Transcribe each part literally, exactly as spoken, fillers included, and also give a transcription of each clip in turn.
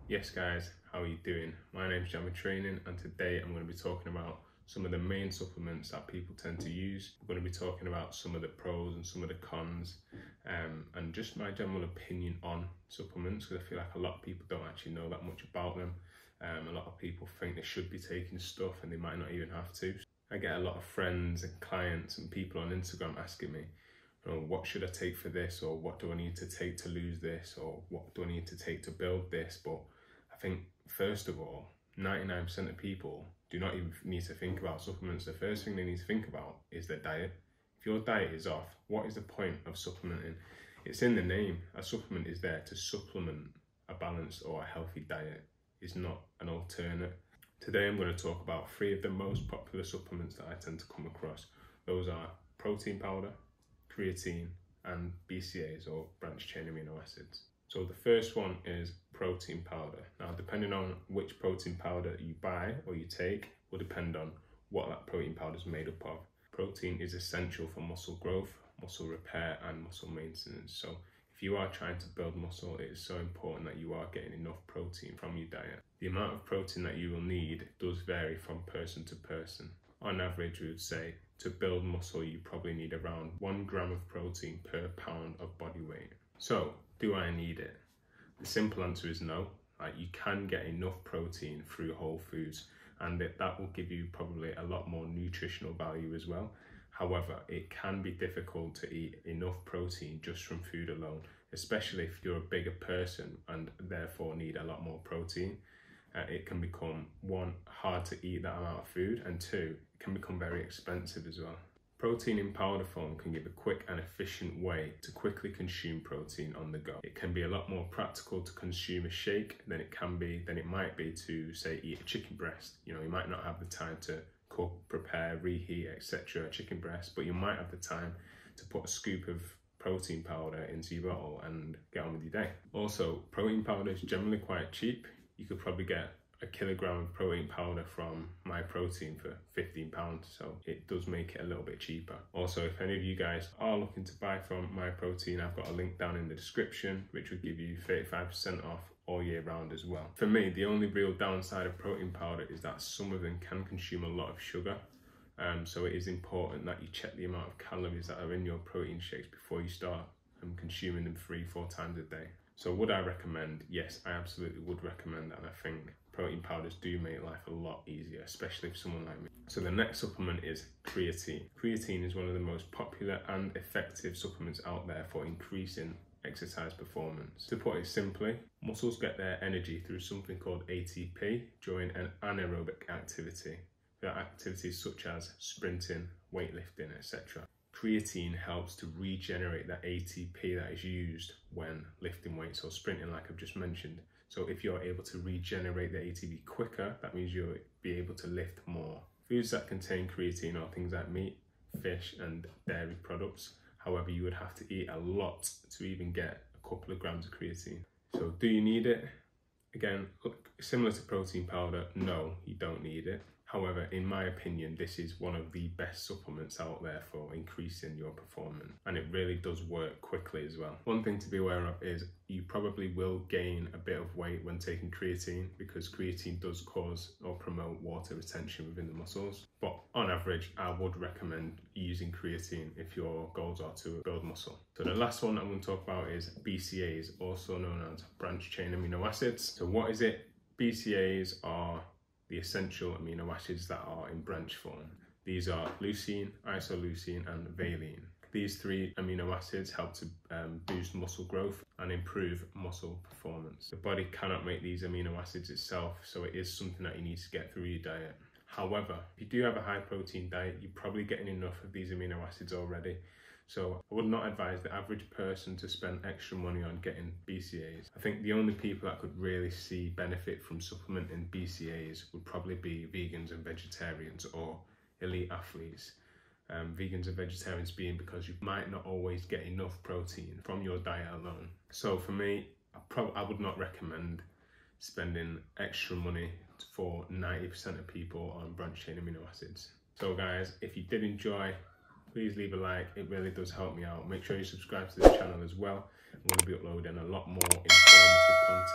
Yes guys, how are you doing? My name is Jamie Training and today I'm going to be talking about some of the main supplements that people tend to use. We're going to be talking about some of the pros and some of the cons um, and just my general opinion on supplements, because I feel like a lot of people don't actually know that much about them. Um, a lot of people think they should be taking stuff and they might not even have to. I get a lot of friends and clients and people on Instagram asking me, you know, what should I take for this, or what do I need to take to lose this, or what do I need to take to build this? But I think first of all, ninety-nine percent of people do not even need to think about supplements. The first thing they need to think about is their diet. If your diet is off, what is the point of supplementing? It's in the name. A supplement is there to supplement a balanced or a healthy diet. It's not an alternate. Today I'm going to talk about three of the most popular supplements that I tend to come across. Those are protein powder, creatine, and B C As, or branched chain amino acids. So the first one is protein powder. Now, depending on which protein powder you buy or you take will depend on what that protein powder is made up of. Protein is essential for muscle growth, muscle repair, and muscle maintenance. So if you are trying to build muscle, it is so important that you are getting enough protein from your diet. The amount of protein that you will need does vary from person to person. On average, we would say to build muscle, you probably need around one gram of protein per pound of body weight. So, do I need it? The simple answer is no. Like, you can get enough protein through whole foods, and it, that will give you probably a lot more nutritional value as well. However, it can be difficult to eat enough protein just from food alone, especially if you're a bigger person and therefore need a lot more protein. Uh, it can become, one, hard to eat that amount of food, and two, it can become very expensive as well. Protein in powder form can give a quick and efficient way to quickly consume protein on the go. It can be a lot more practical to consume a shake than it can be, than it might be to, say, eat a chicken breast. You know, you might not have the time to cook, prepare, reheat, et cetera a chicken breast, but you might have the time to put a scoop of protein powder into your bottle and get on with your day. Also, protein powder is generally quite cheap. You could probably get a kilogram of protein powder from MyProtein for fifteen pounds, so it does make it a little bit cheaper. Also, if any of you guys are looking to buy from MyProtein, I've got a link down in the description which will give you thirty-five percent off all year round as well. For me, the only real downside of protein powder is that some of them can consume a lot of sugar, um, so it is important that you check the amount of calories that are in your protein shakes before you start um, consuming them three, four times a day. So would I recommend? Yes, I absolutely would recommend, and I think protein powders do make life a lot easier, especially for someone like me. So the next supplement is creatine. Creatine is one of the most popular and effective supplements out there for increasing exercise performance. To put it simply, muscles get their energy through something called A T P during an anaerobic activity. There are activities such as sprinting, weightlifting, et cetera. Creatine helps to regenerate that A T P that is used when lifting weights or sprinting, like I've just mentioned. So if you're able to regenerate the A T P quicker, that means you'll be able to lift more. Foods that contain creatine are things like meat, fish, and dairy products. However, you would have to eat a lot to even get a couple of grams of creatine. So do you need it? Again, look, similar to protein powder, no, you don't need it. However, in my opinion, this is one of the best supplements out there for increasing your performance, and it really does work quickly as well. One thing to be aware of is you probably will gain a bit of weight when taking creatine, because creatine does cause or promote water retention within the muscles. But on average, I would recommend using creatine if your goals are to build muscle. So the last one I'm going to talk about is B C As, also known as branched chain amino acids. So what is it? B C As are the essential amino acids that are in branch form. These are leucine, isoleucine, and valine. These three amino acids help to um, boost muscle growth and improve muscle performance. The body cannot make these amino acids itself, so it is something that you need to get through your diet. However, if you do have a high protein diet, you're probably getting enough of these amino acids already. So I would not advise the average person to spend extra money on getting B C As. I think the only people that could really see benefit from supplementing B C As would probably be vegans and vegetarians, or elite athletes. Um, vegans and vegetarians being because you might not always get enough protein from your diet alone. So for me, I, prob I would not recommend spending extra money for ninety percent of people on branched chain amino acids. So guys, if you did enjoy, please leave a like, it really does help me out. Make sure you subscribe to this channel as well. I'm going to be uploading a lot more informative content. I'm going to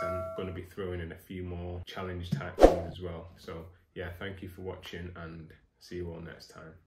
to be throwing in a few more challenge type things as well. So yeah, thank you for watching and see you all next time.